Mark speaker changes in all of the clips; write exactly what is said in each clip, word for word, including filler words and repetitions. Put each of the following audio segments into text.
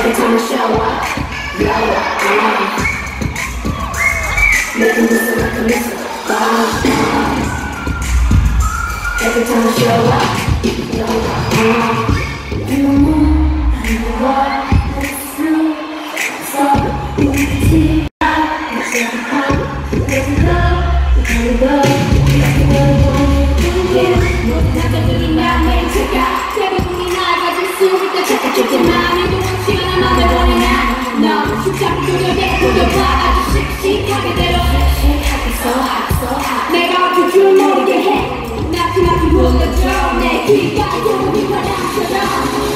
Speaker 1: Every time I show up, blow up, uh. Making this a like a missile, uh, uh. Every time I show up, blow up, uh. In the moon, in the water, it's through. So, you can see, I'm just a pop. There's a love, we can't go. That's the way we're going to do it. 모든 남자들이 맘을 check 대부분이 날 가질 수 있다 착각했지만 일도 원치 않아 맘을 보내나 너 십자로 돌려내 돌려봐 아주 씩씩하게 대로 씩씩하게 so hot so hot 내가 어쩔 줄 모르게 해 나타나게 불러줘 내 귀까지 도움이 바람처럼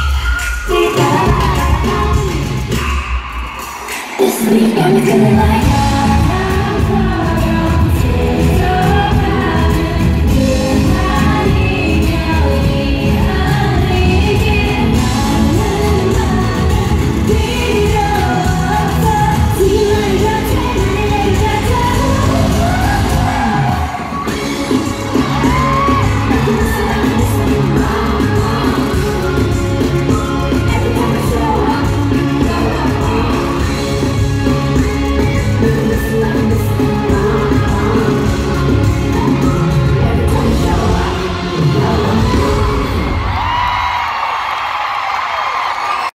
Speaker 1: This week I'm gonna like